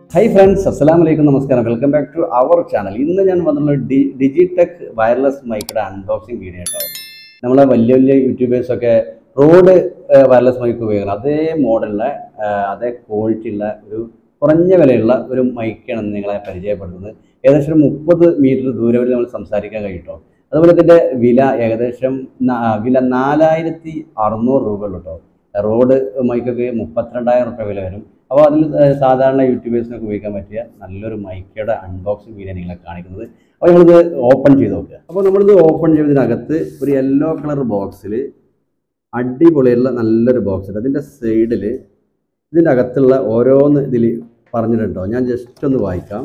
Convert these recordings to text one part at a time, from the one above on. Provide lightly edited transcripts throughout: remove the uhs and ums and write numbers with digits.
Hi friends, Assalamu alaikum, namaskaram. Welcome back to our channel. ഇന്ന് ഞാൻ വന്നുള്ള DigTek wireless മൈക്കിന്റെ അൺബോക്സിംഗ് വീഡിയോ ആണ്. നമ്മളെ വലിയ യൂട്യൂബേഴ്സ് ഒക്കെ റോഡ് വയർലെസ് മൈക്ക് ഉപയോഗിക്കണം. അതേ മോഡലിലെ അതേ ക്വാളിറ്റി ഉള്ള ഒരു കുറഞ്ഞ വിലയുള്ള ഒരു മൈക്കാണ് നിങ്ങളെ പരിചയപ്പെടുത്തുന്നത്. ഏകദേശം 30 മീറ്റർ ദൂരം വരെ നമ്മൾ സംസാരിക്കാൻ കഴിയും. അതുപോലെ ഇതിന്റെ വില ഏകദേശം 4600 രൂപ ഉള്ളൂ. റോഡ് മൈക്കൊക്കെ 32,000 രൂപ വില വരും. അപ്പോൾ അതിൽ സാധാരണ യൂട്യൂബേഴ്സിനൊക്കെ ഉപയോഗിക്കാൻ പറ്റിയ നല്ലൊരു മൈക്കയുടെ അൺബോക്സിംഗ് വീഡിയോ നിങ്ങളെ കാണിക്കുന്നത്. അപ്പോൾ നമ്മളിത് ഓപ്പൺ ചെയ്ത് നോക്കുക. അപ്പോൾ നമ്മളിത് ഓപ്പൺ ചെയ്തതിനകത്ത് ഒരു യെല്ലോ കളർ ബോക്സിൽ അടിപൊളിയുള്ള നല്ലൊരു ബോക്സ് ഉണ്ട്. അതിൻ്റെ സൈഡിൽ ഇതിൻ്റെ അകത്തുള്ള ഓരോന്ന് ഇതിൽ പറഞ്ഞിട്ടുണ്ടോ, ഞാൻ ജസ്റ്റ് ഒന്ന് വായിക്കാം.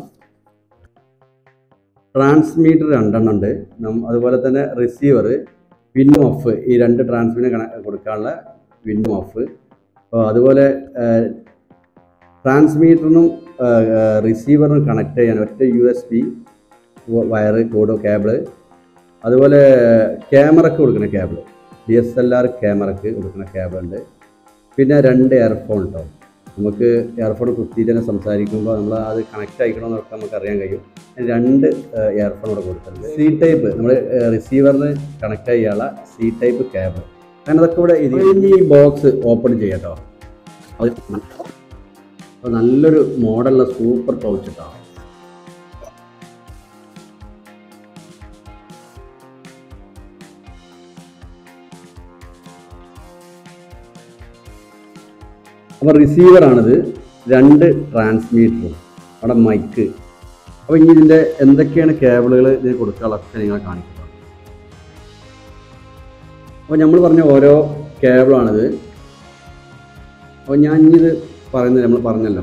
ട്രാൻസ്മീറ്റർ 2 എണ്ണം ഉണ്ട്. അതുപോലെ തന്നെ റിസീവർ, വിൻ ഓഫ്, ഈ 2 ട്രാൻസ്മീറ്റർ കൊടുക്കാനുള്ള വിൻ ഓഫ്. അതുപോലെ ട്രാൻസ്മീറ്ററിനും റിസീവറിനും കണക്ട് ചെയ്യാൻ ഒറ്റ USB വയർ കോഡ് കേബിള്. അതുപോലെ ക്യാമറയ്ക്ക് കൊടുക്കുന്ന കേബിള്, DSLR ക്യാമറയ്ക്ക് കൊടുക്കുന്ന കേബിൾ ഉണ്ട്. പിന്നെ 2 ഇയർഫോൺ കേട്ടോ. നമുക്ക് ഇയർഫോൺ കുത്തിയിട്ട് തന്നെ സംസാരിക്കുമ്പോൾ നമ്മൾ അത് കണക്ട് ആയിക്കണമെന്നൊക്കെ നമുക്ക് അറിയാൻ കഴിയും. 2 ഇയർഫോൺ ഇവിടെ കൊടുത്തിട്ടുണ്ട്. C ടൈപ്പ്, നമ്മൾ റിസീവറിന് കണക്ട് ചെയ്യാനുള്ള C ടൈപ്പ് കേബിൾ. അങ്ങനെ അതൊക്കെ ഇവിടെ ഈ ബോക്സ് ഓപ്പൺ ചെയ്യാം കേട്ടോ. അപ്പോൾ നല്ലൊരു മോഡലുള്ള സൂപ്പർ പൗച്ച് കേട്ടോ. അപ്പോൾ റിസീവറാണിത്, 2 ട്രാൻസ്മീറ്ററും അവിടെ മൈക്ക്. അപ്പോൾ ഇനി ഇതിൻ്റെ എന്തൊക്കെയാണ് കേബിളുകൾ ഇതിന് കൊടുക്കാനുള്ള ഓപ്ഷൻ നിങ്ങളെ കാണിക്കുക. അപ്പോൾ നമ്മൾ പറഞ്ഞ ഓരോ കേബിളാണിത്. അപ്പോൾ ഞാൻ ഇനിയിത് പറയുന്നത് നമ്മൾ പറഞ്ഞല്ലോ.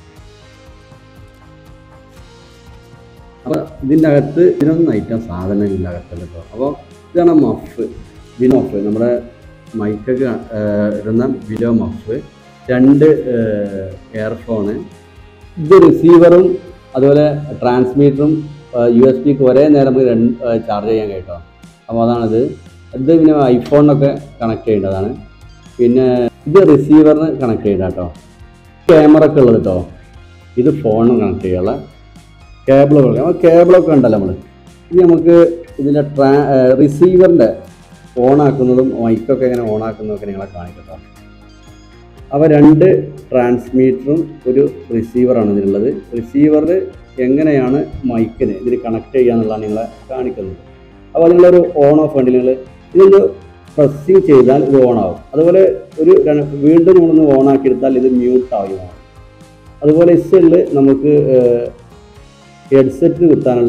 അപ്പോൾ ഇതിൻ്റെ അകത്ത് ഇതിനൊന്നും ഐറ്റം സാധനം ഇതിൻ്റെ അകത്തുണ്ട് കേട്ടോ. അപ്പോൾ ഇതാണ് മഫ്, വിൻ ഓഫ്, നമ്മുടെ മൈക്കൊക്കെ ഇടുന്ന വിലോ മഫ്, 2 ഇയർഫോണ്, ഇത് റിസീവറും അതുപോലെ ട്രാൻസ്മീറ്ററും USB-ക്ക് ഒരേ നേരം ചാർജ് ചെയ്യാൻ കേട്ടോ. അപ്പോൾ അതാണിത്. ഇത് പിന്നെ ഐഫോണിനൊക്കെ കണക്ട് ചെയ്യേണ്ടതാണ്. പിന്നെ ഇത് റിസീവറിന് കണക്ട് ചെയ്യേണ്ട കേട്ടോ. ക്യാമറയൊക്കെ ഉള്ളത് കേട്ടോ. ഇത് ഫോണിന് കണക്ട് ചെയ്യാനുള്ള കേബിളുകൾ. അപ്പോൾ കേബിളൊക്കെ ഉണ്ടല്ലോ നമ്മൾ. ഇനി നമുക്ക് ഇതിൻ്റെ റിസീവറിൻ്റെ ഓണാക്കുന്നതും മൈക്കൊക്കെ എങ്ങനെ ഓണാക്കുന്നതൊക്കെ നിങ്ങളെ കാണിക്കട്ടോ. അപ്പോൾ 2 ട്രാൻസ്മീറ്ററും ഒരു റിസീവറാണ് ഇതിനുള്ളത്. റിസീവറിൽ എങ്ങനെയാണ് മൈക്കിന് ഇതിന് കണക്ട് ചെയ്യാന്നുള്ളതാണ് നിങ്ങളെ കാണിക്കുന്നത്. അപ്പോൾ അതിനുള്ളൊരു ഓൺ ഓഫ് ഉണ്ട്. നിങ്ങൾ ഇതൊന്ന് പ്രസ്സിങ് ചെയ്താൽ ഇത് ഓണാവും. അതുപോലെ വീണ്ടും നമ്മളൊന്ന് ഓണാക്കി എടുത്താൽ ഇത് മ്യൂട്ട് ആവുകയാണ്. അതുപോലെ ഇസെല്ലിൽ നമുക്ക് ഹെഡ്സെറ്റ് കുത്താനുള്ള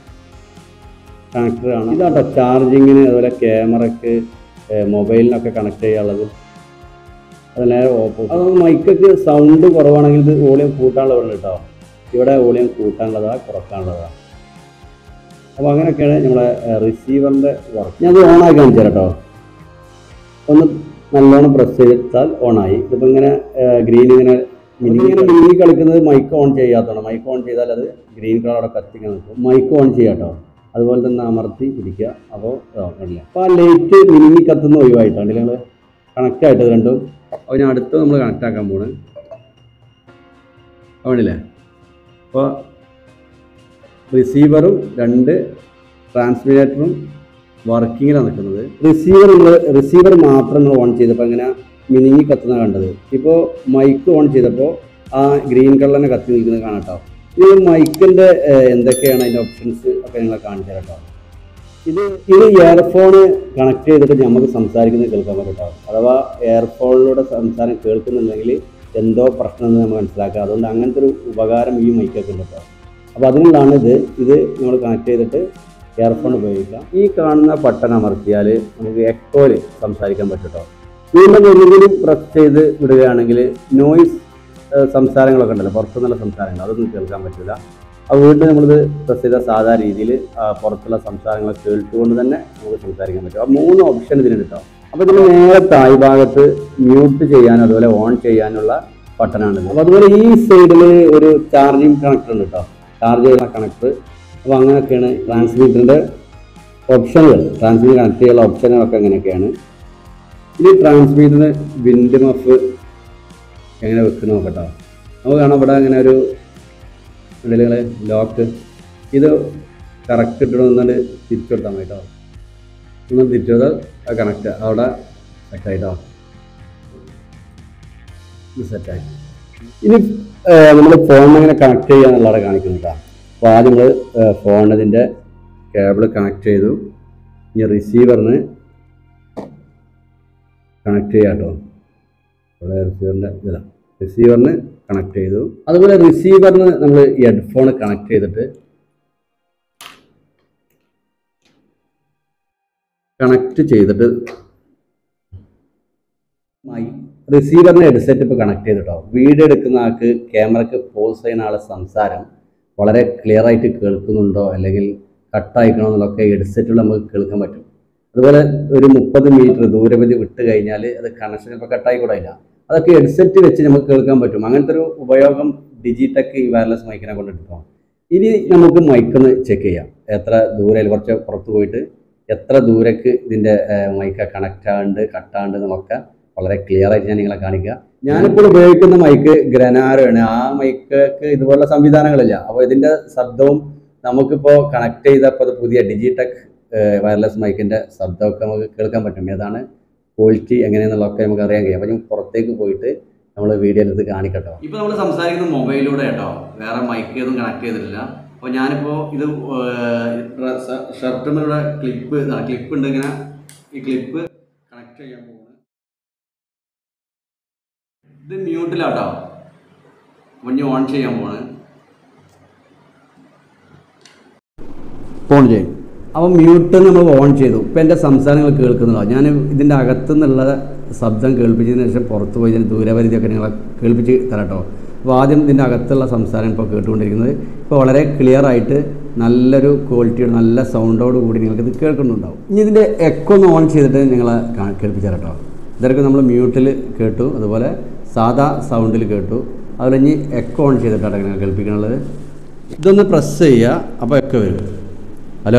കണക്ടറാണ്. ഇതാട്ടോ ചാർജിങ്ങിന്, അതുപോലെ ക്യാമറയ്ക്ക്, മൊബൈലിനൊക്കെ കണക്ട് ചെയ്യാനുള്ളത്. അത് നേരെ ഓപ്പോസിറ്റ്. അത് മൈക്കൊക്കെ സൗണ്ട് കുറവാണെങ്കിൽ ഇത് വോളിയം കൂട്ടാനുള്ളതുണ്ട് കേട്ടോ. ഇവിടെ വോളിയം കൂട്ടാനുള്ളതാണ്, കുറക്കാനുള്ളതാണ്. അപ്പോൾ അങ്ങനെയൊക്കെയാണ് നമ്മളെ റിസീവറിൻ്റെ വർക്ക്. ഞാൻ അത് ഓണാക്കി കാണിച്ചു തരാം കേട്ടോ. ഒന്ന് നല്ലോണം പ്രസ് ചെയ്താൽ ഓണായി. ഇതിപ്പോൾ ഇങ്ങനെ ഗ്രീൻ ഇങ്ങനെ മിനി കളിക്കുന്നത് മൈക്ക് ഓൺ ചെയ്യാത്തതാണ്. മൈക്ക് ഓൺ ചെയ്താൽ അത് ഗ്രീൻ കളറോടെ കത്തിക്കാൻ നിൽക്കും. മൈക്ക് ഓൺ ചെയ്യാം കേട്ടോ. അതുപോലെ തന്നെ അമർത്തി പിടിക്കുക. അപ്പോൾ ഇല്ല. അപ്പോൾ ആ ലൈറ്റ് മിനി കത്തുന്ന ഒഴിവായിട്ടാണ് നിങ്ങൾ കണക്റ്റ് ആയിട്ട് രണ്ടും. അപ്പോൾ ഞാൻ അടുത്ത് നമ്മൾ കണക്റ്റ് ആക്കാൻ പോണ്. അവണില്ലേ. അപ്പോൾ റിസീവറും 2 ട്രാൻസ്മീറ്ററും വർക്കിങ്ങിലാണ് നിൽക്കുന്നത്. റിസീവർ മാത്രം നമ്മൾ ഓൺ ചെയ്തപ്പോൾ ഇങ്ങനെ മിനിങ്ങി കത്തുന്ന കണ്ടത്. ഇപ്പോൾ മൈക്ക് ഓൺ ചെയ്തപ്പോൾ ആ ഗ്രീൻ കളറിനെ കത്തി നിൽക്കുന്നത് കാണാം കേട്ടോ. ഇത് മൈക്കിൻ്റെ എന്തൊക്കെയാണ് അതിൻ്റെ ഓപ്ഷൻസ് ഒക്കെ നിങ്ങളെ കാണിച്ചു തരാം കേട്ടോ. ഇത് ഇയർഫോണ് കണക്ട് ചെയ്തിട്ട് നമുക്ക് സംസാരിക്കുന്നത് കേൾക്കാൻ പറ്റും കേട്ടോ. അഥവാ ഇയർഫോണിലൂടെ സംസാരം കേൾക്കുന്നുണ്ടെങ്കിൽ എന്തോ പ്രശ്നം എന്ന് നമ്മൾ മനസ്സിലാക്കുക. അതുകൊണ്ട് അങ്ങനത്തെ ഒരു ഉപകാരം ഈ മൈക്കൊക്കെ ഉണ്ട് കേട്ടോ. അപ്പോൾ അതിനുള്ളതാണ് ഇത് നമ്മൾ കണക്ട് ചെയ്തിട്ട് ഇയർഫോൺ ഉപയോഗിക്കാം. ഈ കാണുന്ന ബട്ടൺ അമർത്തിയാൽ നമുക്ക് എക്കോയിൽ സംസാരിക്കാൻ പറ്റും കേട്ടോ. വീണ്ടും ഒന്നുകൂടി പ്രസ് ചെയ്ത് വിടുകയാണെങ്കിൽ നോയിസ് സംസാരങ്ങളൊക്കെ ഉണ്ടല്ലോ, പുറത്തുനിന്നുള്ള സംസാരങ്ങൾ, അതൊന്നും കേൾക്കാൻ പറ്റില്ല. അപ്പോൾ വീണ്ടും നമ്മളിത് പ്രസ് ചെയ്ത സാധാ രീതിയിൽ പുറത്തുള്ള സംസാരങ്ങൾ കേൾത്തുകൊണ്ട് തന്നെ നമുക്ക് സംസാരിക്കാൻ പറ്റും. ആ 3 ഓപ്ഷൻ ഇതിന് കിട്ടും. അപ്പോൾ ഇതിന് നേരെ താഴ് ഭാഗത്ത് മ്യൂട്ട് ചെയ്യാനും അതുപോലെ ഓൺ ചെയ്യാനുള്ള ബട്ടണാണിത്. അപ്പോൾ അതുപോലെ ഈ സൈഡിൽ ഒരു ചാർജിങ് കണക്ടർ ഉണ്ട് കേട്ടോ, ചാർജ് ചെയ്യുന്ന കണക്ടർ. അപ്പോൾ അങ്ങനെയൊക്കെയാണ് ട്രാൻസ്മീറ്ററിൻ്റെ ഓപ്ഷനുകൾ. ട്രാൻസ്മീറ്റർ കണക്ട് ചെയ്യാനുള്ള ഓപ്ഷനുകളൊക്കെ അങ്ങനെയൊക്കെയാണ്. ഇനി ട്രാൻസ്മീറ്ററിന് വിൻഡ് മഫ് എങ്ങനെ വെക്കുന്ന നോക്കട്ടോ. നമുക്ക് കാണാം ഇവിടെ അങ്ങനെ ഒരു നിങ്ങൾ ലോക്ക് ഇത് കറക്റ്റ് ഇട്ടിടൊന്നുകൊണ്ട് തിരിച്ചു കൊടുത്താൽ മതി കേട്ടോ. ഒന്ന് തിരിച്ചു കൊടുത്താൽ അത് കണക്റ്റ് അവിടെ സെറ്റായിട്ടോ. ഇത് സെറ്റായി. ഇനി നമ്മൾ ഫോണിനെങ്ങനെ കണക്ട് ചെയ്യാന്നുള്ളതാണ് കാണിക്കുന്നത് കേട്ടോ. അപ്പോൾ ആദ്യം നമ്മൾ ഫോണിൻ്റെ കേബിൾ കണക്ട് ചെയ്തു. ഇനി റിസീവറിന് കണക്ട് ചെയ്യാം കേട്ടോ. ഇവിടെ റിസീവറിൻ്റെ ഇതാണ്, റിസീവറിന് കണക്ട് ചെയ്തു. അതുപോലെ റിസീവറിന് നമ്മൾ ഹെഡ്ഫോൺ കണക്ട് ചെയ്തിട്ട് റിസീവറിന് ഹെഡ്സെറ്റ് ഇപ്പോൾ കണക്ട് ചെയ്തിട്ടോ. വീഡിയോ എടുക്കുന്ന ആൾക്ക് ക്യാമറയ്ക്ക് പോസ് ചെയ്യുന്ന ആളെ സംസാരം വളരെ ക്ലിയർ ആയിട്ട് കേൾക്കുന്നുണ്ടോ അല്ലെങ്കിൽ കട്ടായിക്കണോ എന്നുള്ളതൊക്കെ ഹെഡ്സെറ്റിൽ നമുക്ക് കേൾക്കാൻ പറ്റും. അതുപോലെ ഒരു 30 മീറ്റർ ദൂരപരിധി വിട്ട് കഴിഞ്ഞാൽ അത് കണക്ഷൻ ചിലപ്പോൾ കട്ടായിക്കൂടായില്ല. അതൊക്കെ ഹെഡ്സെറ്റ് വെച്ച് നമുക്ക് കേൾക്കാൻ പറ്റും. അങ്ങനത്തെ ഒരു ഉപയോഗം ഡിജിടെക് ഈ വയർലെസ് മൈക്കിനെ കൊണ്ട് എടുക്കാം. ഇനി നമുക്ക് മൈക്കൊന്ന് ചെക്ക് ചെയ്യാം. എത്ര ദൂരെ കുറച്ച് പുറത്ത് പോയിട്ട് എത്ര ദൂരക്ക് ഇതിൻ്റെ മൈക്ക് കണക്റ്റ് ആകുന്നുണ്ട് കട്ടാകുന്നുണ്ട് എന്നൊക്കെ വളരെ ക്ലിയർ ആയിട്ട് ഞാൻ നിങ്ങളെ കാണിക്കുക. ഞാനിപ്പോൾ ഉപയോഗിക്കുന്ന മൈക്ക് ഗ്രനാരോ ആണ്. ആ മൈക്ക് ഇതുപോലുള്ള സംവിധാനങ്ങളില്ല. അപ്പോൾ ഇതിൻ്റെ ശബ്ദവും നമുക്കിപ്പോൾ കണക്ട് ചെയ്തപ്പോൾ പുതിയ ഡിജിടെക് വയർലെസ് മൈക്കിൻ്റെ ശബ്ദമൊക്കെ നമുക്ക് കേൾക്കാൻ പറ്റും. ഏതാണ് ക്വാളിറ്റി എങ്ങനെയാണെന്നുള്ളതൊക്കെ നമുക്ക് അറിയാൻ കഴിയും. അപ്പോൾ ഞാൻ പുറത്തേക്ക് പോയിട്ട് നമ്മൾ വീഡിയോയിൽ ഇത് കാണിക്കട്ടോ. ഇപ്പോൾ നമ്മൾ സംസാരിക്കുന്നത് മൊബൈലിലൂടെ കേട്ടോ, വേറെ മൈക്ക് ഒന്നും കണക്ട് ചെയ്തിട്ടില്ല. അപ്പോൾ ഞാനിപ്പോൾ ഇത് ഷർട്ടിലൂടെ ക്ലിപ്പ് ഉണ്ട്, ഇങ്ങനെ ഈ ക്ലിപ്പ് കണക്ട് ചെയ്യാൻ പോകുന്നത്. ഇത് മ്യൂട്ടിലാട്ടോ, മുന്നേ ഓൺ ചെയ്യാൻ പോണ്. ഓൺ ചെയ്യും. അപ്പോൾ മ്യൂട്ട് നമ്മൾ ഓൺ ചെയ്തു. ഇപ്പോൾ എൻ്റെ സംസാരങ്ങൾ കേൾക്കുന്നുണ്ടോ? ഞാൻ ഇതിൻ്റെ അകത്തു നിന്നുള്ള ശബ്ദം കേൾപ്പിച്ചതിന് ശേഷം പുറത്ത് പോയി ഇതിൻ്റെ ദൂരപരിധിയൊക്കെ നിങ്ങളെ കേൾപ്പിച്ച് തരാട്ടോ. അപ്പോൾ ആദ്യം ഇതിൻ്റെ അകത്തുള്ള സംസാരം ഇപ്പോൾ കേട്ടുകൊണ്ടിരിക്കുന്നത് ഇപ്പോൾ വളരെ ക്ലിയർ ആയിട്ട് നല്ലൊരു ക്വാളിറ്റിയുടെ നല്ല സൗണ്ടോട് കൂടി നിങ്ങൾക്കിത് കേൾക്കുന്നുണ്ടാവും. ഇനി ഇതിൻ്റെ എക്കോ ഒന്ന് ഓൺ ചെയ്തിട്ട് നിങ്ങളെ കേൾപ്പിച്ചു തരാട്ടോ. ഇതൊക്കെ നമ്മൾ മ്യൂട്ടിൽ കേട്ടു, അതുപോലെ സാധാ സൗണ്ടിൽ കേട്ടു. അതുപോലെ ഇനി എക്കോ ഓൺ ചെയ്തിട്ടാണ് നിങ്ങൾ കേൾപ്പിക്കാനുള്ളത്. ഇതൊന്ന് പ്രസ് ചെയ്യുക, അപ്പോൾ എക്കോ വരും. ഹലോ,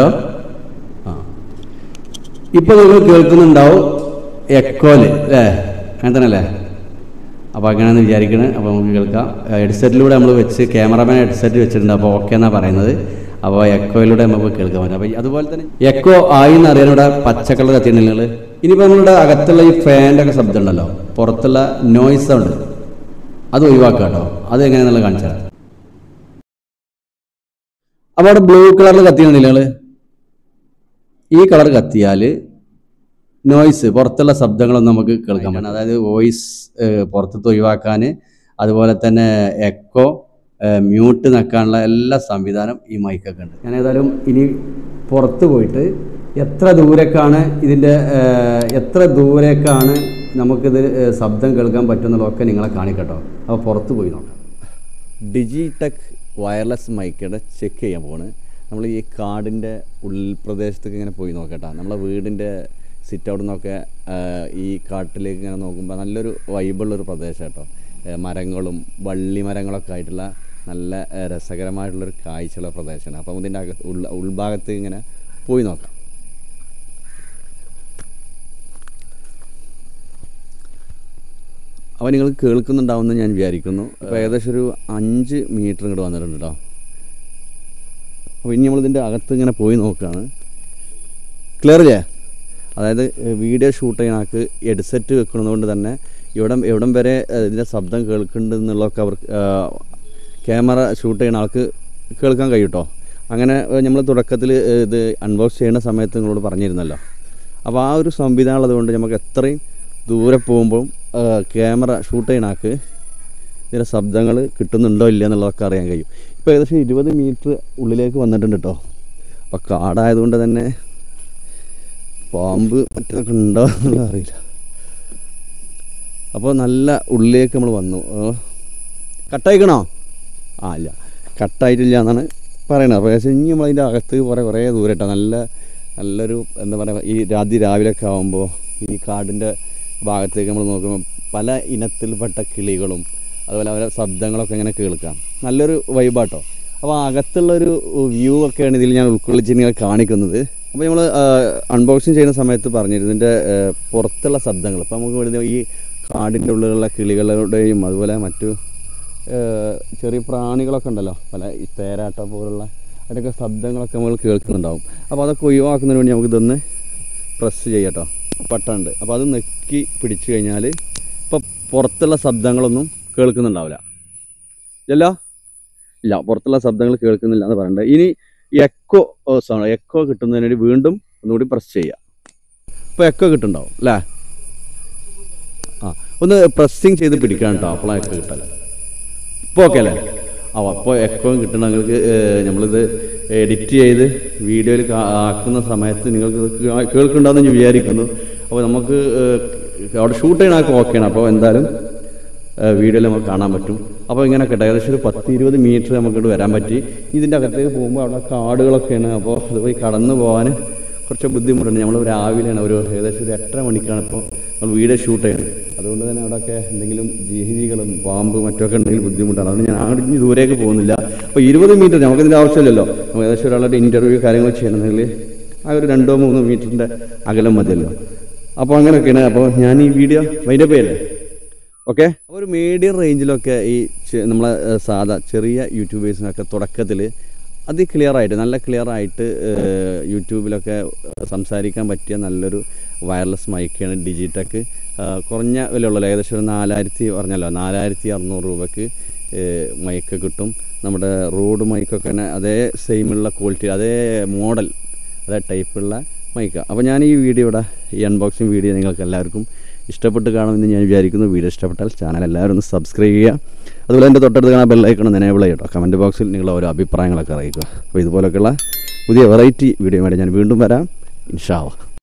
ഇപ്പോൾ നിങ്ങൾ കേൾക്കുന്നുണ്ടാവും എക്കോല് അല്ലേ? അങ്ങനെ തന്നെ അല്ലേ? അപ്പോൾ അങ്ങനെയാണെന്ന് വിചാരിക്കുന്നത്. അപ്പോൾ നമുക്ക് കേൾക്കാം. ഹെഡ്സെറ്റിലൂടെ നമ്മൾ വെച്ച് ക്യാമറമാൻ ഹെഡ്സെറ്റ് വെച്ചിട്ടുണ്ട്. അപ്പോൾ ഓക്കെ എന്നാണ് പറയുന്നത്. അപ്പോൾ എക്കോയിലൂടെ നമുക്ക് കേൾക്കാൻ പറ്റും. അപ്പോൾ അതുപോലെ തന്നെ എക്കോ ആയി എന്ന് അറിയാൻ ഇവിടെ പച്ച കളർ കത്തിയിട്ടുണ്ട് നിങ്ങൾ. ഇനിയിപ്പോൾ നമ്മളുടെ അകത്തുള്ള ഈ ഫാൻ്റെ ഒക്കെ ശബ്ദം ഉണ്ടല്ലോ, പുറത്തുള്ള നോയ്സ് സൗണ്ട്, അത് ഒഴിവാക്കുക കേട്ടോ. അത് എങ്ങനെയാണെന്നുള്ള കാണിച്ചാൽ. അപ്പോൾ അവിടെ ബ്ലൂ കളറിൽ കത്തിയുണ്ടല്ലോ നിങ്ങൾ. ഈ കളർ കത്തിയാൽ നോയ്സ്, പുറത്തുള്ള ശബ്ദങ്ങളൊന്നും നമുക്ക് കേൾക്കാൻ പറ്റും. അതായത് വോയിസ് പുറത്ത് ഒഴിവാക്കാൻ, അതുപോലെ തന്നെ എക്കോ, മ്യൂട്ട് നിൽക്കാനുള്ള എല്ലാ സംവിധാനം ഈ മൈക്കൊക്കെ ഉണ്ട്. ഞാൻ ഏതായാലും ഇനി പുറത്ത് പോയിട്ട് എത്ര ദൂരേക്കാണ് നമുക്കിത് ശബ്ദം കേൾക്കാൻ പറ്റുന്നതൊക്കെ നിങ്ങളെ കാണിക്കട്ടോ. അപ്പോൾ പുറത്ത് പോയി നോക്കാം. ഡിജിടെക് വയർലെസ് മൈക്കിടെ ചെക്ക് ചെയ്യാൻ പോണ്. നമ്മൾ ഈ കാടിൻ്റെ ഉൾപ്രദേശത്തേക്ക് ഇങ്ങനെ പോയി നോക്കട്ടോ. നമ്മളെ വീടിൻ്റെ സിറ്റ് ഔട്ട് നിന്നൊക്കെ ഈ കാട്ടിലേക്ക് ഇങ്ങനെ നോക്കുമ്പോൾ നല്ലൊരു വൈബുള്ളൊരു പ്രദേശം കേട്ടോ. മരങ്ങളും വള്ളി മരങ്ങളൊക്കെ ആയിട്ടുള്ള നല്ല രസകരമായിട്ടുള്ളൊരു കാഴ്ചയുള്ള പ്രദേശമാണ്. അപ്പം ഇതിൻ്റെ ഉൾഭാഗത്ത് ഇങ്ങനെ പോയി നോക്കാം. അപ്പോൾ നിങ്ങൾ കേൾക്കുന്നുണ്ടാവുമെന്ന് ഞാൻ വിചാരിക്കുന്നു. അപ്പോൾ ഏകദേശം ഒരു 5 മീറ്റർ ഇങ്ങോട്ട് വന്നിട്ടുണ്ട് കേട്ടോ. അപ്പോൾ ഇനി നമ്മളിതിൻ്റെ അകത്ത് ഇങ്ങനെ പോയി നോക്കുകയാണ്. ക്ലിയർ ഇല്ലേ? അതായത് വീഡിയോ ഷൂട്ട് ചെയ്യുന്ന ആൾക്ക് ഹെഡ്സെറ്റ് വെക്കുന്നതുകൊണ്ട് തന്നെ എവിടം വരെ ഇതിൻ്റെ ശബ്ദം കേൾക്കുന്നുണ്ടെന്നുള്ളതൊക്കെ അവർ ക്യാമറ ഷൂട്ട് ചെയ്യുന്ന ആൾക്ക് കേൾക്കാൻ കഴിയും കേട്ടോ. അങ്ങനെ നമ്മൾ തുടക്കത്തിൽ ഇത് അൺബോക്സ് ചെയ്യുന്ന സമയത്ത് നിങ്ങളോട് പറഞ്ഞിരുന്നല്ലോ. അപ്പോൾ ആ ഒരു സംവിധാനം ഉള്ളതുകൊണ്ട് നമുക്ക് എത്രയും ദൂരെ പോകുമ്പോൾ ക്യാമറ ഷൂട്ട് ചെയ്യുന്ന ആൾക്ക് ഇതിൻ്റെ ശബ്ദങ്ങൾ കിട്ടുന്നുണ്ടോ ഇല്ല എന്നുള്ളതൊക്കെ അറിയാൻ കഴിയും. ഇപ്പോൾ ഏകദേശം 20 മീറ്റർ ഉള്ളിലേക്ക് വന്നിട്ടുണ്ട് കേട്ടോ. അപ്പോൾ കാടായതുകൊണ്ട് തന്നെ പാമ്പ് മറ്റൊക്കെ ഉണ്ടോ എന്നുള്ളത് അറിയില്ല. അപ്പോൾ നല്ല ഉള്ളിലേക്ക് നമ്മൾ വന്നു. കട്ടായിക്കണോ? ഇല്ല, കട്ടായിട്ടില്ല എന്നാണ് പറയുന്നത്. അപ്പോൾ ഇനി നമ്മളതിൻ്റെ അകത്ത് കുറേ ദൂരമായിട്ടാണ്. നല്ലൊരു എന്താ പറയുക, ഈ രാവിലെയൊക്കെ ആകുമ്പോൾ ഈ കാടിൻ്റെ ഭാഗത്തേക്ക് നമ്മൾ നോക്കുമ്പോൾ പല ഇനത്തിൽപ്പെട്ട കിളികളും അതുപോലെ അവരെ ശബ്ദങ്ങളൊക്കെ ഇങ്ങനെ കേൾക്കാം. നല്ലൊരു വൈബാട്ടോ. അപ്പോൾ അകത്തുള്ളൊരു വ്യൂ ഒക്കെയാണ് ഇതിൽ ഞാൻ ഉൾക്കൊള്ളിച്ച് നിങ്ങൾ കാണിക്കുന്നത്. അപ്പോൾ നമ്മൾ അൺബോക്സിങ് ചെയ്യുന്ന സമയത്ത് പറഞ്ഞിരുന്നു ഇതിൻ്റെ പുറത്തുള്ള ശബ്ദങ്ങൾ. അപ്പോൾ നമുക്ക് ഈ കാടിൻ്റെ ഉള്ളിലുള്ള കിളികളുടെയും അതുപോലെ മറ്റു ചെറിയ പ്രാണികളൊക്കെ ഉണ്ടല്ലോ, പല ഈ തേരാട്ട പോലുള്ള അതിൻ്റെയൊക്കെ ശബ്ദങ്ങളൊക്കെ നമ്മൾ കേൾക്കുന്നുണ്ടാവും. അപ്പോൾ അതൊക്കെ ഒഴിവാക്കുന്നതിന് വേണ്ടി നമുക്ക് ഇതൊന്ന് പ്രസ് ചെയ്യാട്ടോ, ബട്ടണുണ്ട്. അപ്പോൾ അത് നെക്കി പിടിച്ചു കഴിഞ്ഞാൽ ഇപ്പോൾ പുറത്തുള്ള ശബ്ദങ്ങളൊന്നും കേൾക്കുന്നുണ്ടാവില്ല. ഇല്ല, പുറത്തുള്ള ശബ്ദങ്ങൾ കേൾക്കുന്നില്ല എന്ന് പറയണ്ടത്. ഇനി എക്കോ കിട്ടുന്നതിന് വേണ്ടി വീണ്ടും ഒന്നുകൂടി പ്രസ് ചെയ്യുക. ഇപ്പോൾ എക്കോ കിട്ടുന്നുണ്ടാവും അല്ലേ? ഒന്ന് പ്രസ്സിങ് ചെയ്ത് പിടിക്കാൻ കേട്ടോ, അപ്പോഴാണ് എക്കോ കിട്ടാൻ. ഇപ്പോൾ ഓക്കെ അല്ലേ? അപ്പോൾ എക്കോ കിട്ടണം. നിങ്ങൾക്ക് നമ്മളിത് എഡിറ്റ് ചെയ്ത് വീഡിയോയിൽ ആക്കുന്ന സമയത്ത് നിങ്ങൾക്ക് കേൾക്കുന്നുണ്ടാവുമെന്ന് വിചാരിക്കുന്നു. അപ്പോൾ നമുക്ക് അവിടെ ഷൂട്ട് ചെയ്യണമൊക്കെ ഓക്കെയാണ്. അപ്പോൾ എന്തായാലും വീഡിയോയിൽ നമുക്ക് കാണാൻ പറ്റും. അപ്പോൾ ഇങ്ങനെയൊക്കെ ഏകദേശം ഒരു 10-20 മീറ്റർ നമുക്കിവിടെ വരാൻ പറ്റി. ഇതിൻ്റെ അകത്തേക്ക് പോകുമ്പോൾ അവിടെ കാടുകളൊക്കെയാണ്. അപ്പോൾ അത് പോയി കടന്നു പോകാൻ കുറച്ച് ബുദ്ധിമുട്ടുണ്ട്. നമ്മൾ രാവിലെയാണ് ഏകദേശം ഒരു 8:30 മണിക്കാണ് ഇപ്പോൾ നമ്മൾ വീഡിയോ ഷൂട്ട് ചെയ്യുന്നത്. അതുകൊണ്ട് തന്നെ അവിടെയൊക്കെ എന്തെങ്കിലും ജീവികളും പാമ്പ് മറ്റൊക്കെ ഉണ്ടെങ്കിൽ ബുദ്ധിമുട്ടാണ്. അതുകൊണ്ട് ഞാൻ അങ്ങോട്ട് ദൂരേക്ക് പോകുന്നില്ല. അപ്പോൾ 20 മീറ്റർ നമുക്കിതിൻ്റെ ആവശ്യമില്ലല്ലോ. നമ്മൾ ഏകദേശം ഒരാളുടെ ഇൻ്റർവ്യൂ കാര്യങ്ങൾ ചെയ്യണമെങ്കിൽ ആ ഒരു 2-3 മീറ്ററിൻ്റെ അകലം മതിയല്ലോ. അപ്പോൾ അങ്ങനെയൊക്കെയാണ്. അപ്പോൾ ഞാൻ ഈ വീഡിയോ വൈൻഡപ്പ് ചെയ്യല്ലേ? ഓക്കെ. അപ്പോൾ ഒരു മീഡിയം റേഞ്ചിലൊക്കെ ഈ നമ്മളെ സാധാ ചെറിയ യൂട്യൂബേഴ്സിനൊക്കെ തുടക്കത്തിൽ നല്ല ക്ലിയറായിട്ട് യൂട്യൂബിലൊക്കെ സംസാരിക്കാൻ പറ്റിയ നല്ലൊരു വയർലെസ് മൈക്കാണ് DigTek. കുറഞ്ഞ വിലയുള്ളൂ, ഏകദേശം ഒരു 4000 പറഞ്ഞല്ലോ, 4600 രൂപയ്ക്ക് മൈക്ക് കിട്ടും. നമ്മുടെ റോഡ് മൈക്കൊക്കെ തന്നെ അതേ സെയിമുള്ള ക്വാളിറ്റി, അതേ മോഡൽ, അതേ ടൈപ്പുള്ള മൈക്ക. അപ്പോൾ ഞാൻ ഈ അൺബോക്സിങ് വീഡിയോ നിങ്ങൾക്ക് എല്ലാവർക്കും ഇഷ്ടപ്പെട്ട് കാണുമെന്ന് ഞാൻ വിചാരിക്കുന്നു. വീഡിയോ ഇഷ്ടപ്പെട്ടാൽ ചാനൽ എല്ലാവരും ഒന്ന് സബ്സ്ക്രൈബ് ചെയ്യുക. അതുപോലെ എൻ്റെ തൊട്ടടുത്ത് കാണാൻ ബെല്ലൈക്കൺ എനേബിൾ ചെയ്യട്ടോ. കമൻറ്റ് ബോക്സിൽ നിങ്ങളുടെ ഓരോ അഭിപ്രായങ്ങളൊക്കെ അറിയിക്കുക. അപ്പോൾ ഇതുപോലൊക്കെയുള്ള പുതിയ വെറൈറ്റി വീഡിയോ വേണ്ടി ഞാൻ വീണ്ടും വരാം ഇൻഷാ അല്ലാഹ്.